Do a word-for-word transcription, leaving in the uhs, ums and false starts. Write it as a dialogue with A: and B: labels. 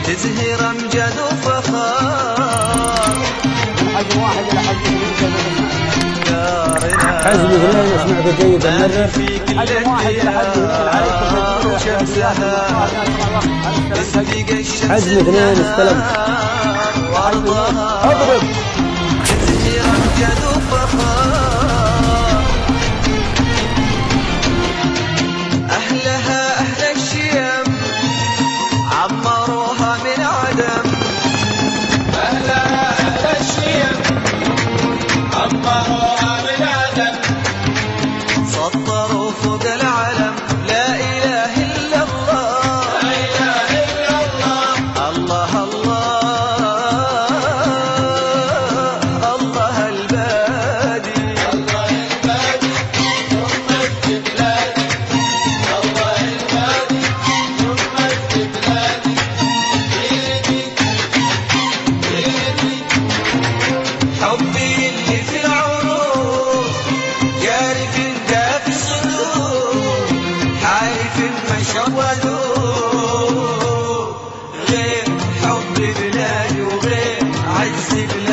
A: تزهر امجد وفخار
B: حج واحد الى حج
C: حزب اثنين اسمعك جيدا مرة.
B: حج واحد الى حج
A: وشمسها
C: حزم اثنين استلم
A: اضرب تزهر امجد وفخار اهلها اهل الشيم عمروها من عدم
D: أهلها أهل الشيم عمروها من عدم
A: سطروا فوق العلم لا إله إلا الله
D: لا إله إلا الله
A: الله الله الله البادي
D: الله البادي ثم الجبلاد الله البادي ثم الجبلاد بيدي بيدي
A: حبي اللي في العروق جاري في الداف الصدور حارف المشودور غير حب بلادي وغير عز بلادي